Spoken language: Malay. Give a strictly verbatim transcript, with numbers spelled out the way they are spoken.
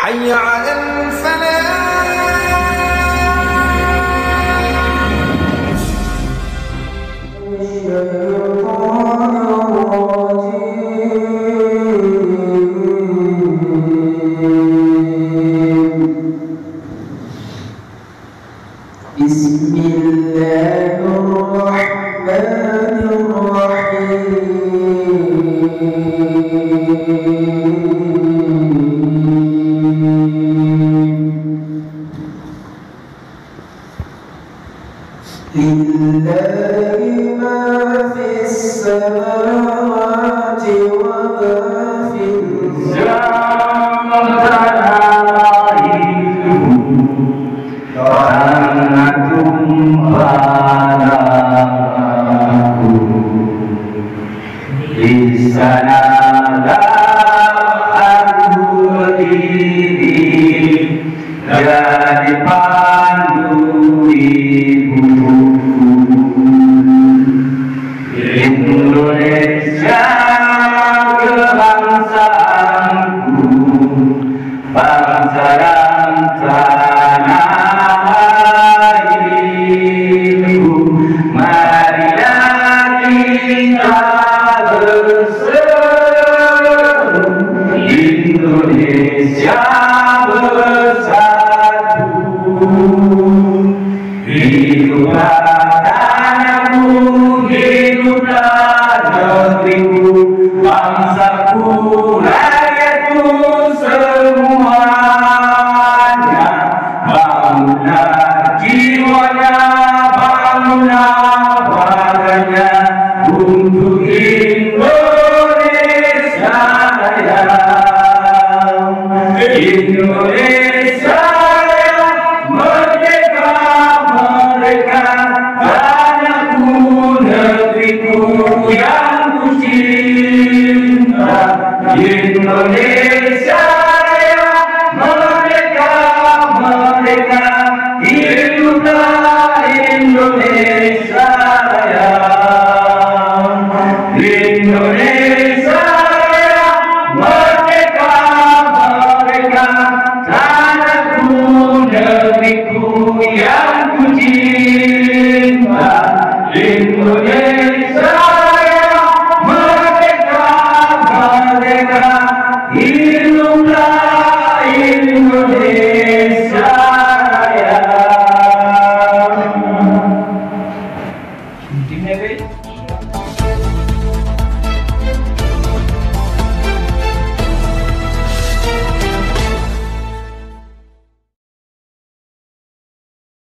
حي على الفلاح. بسم الله الرحمن الرحيم. لله ما في السماوات وما في jadi pandu ibu Indonesia kebangsaanku, bangsa dan tanah airku. Marilah kita berseru, Indonesia bersatu. Hiduplah tanahku, hiduplah negeriku, bangsaku, rakyatku semuanya. Bangunlah jiwanya, bangunlah raganya untuk Indonesia Raya. Indonesia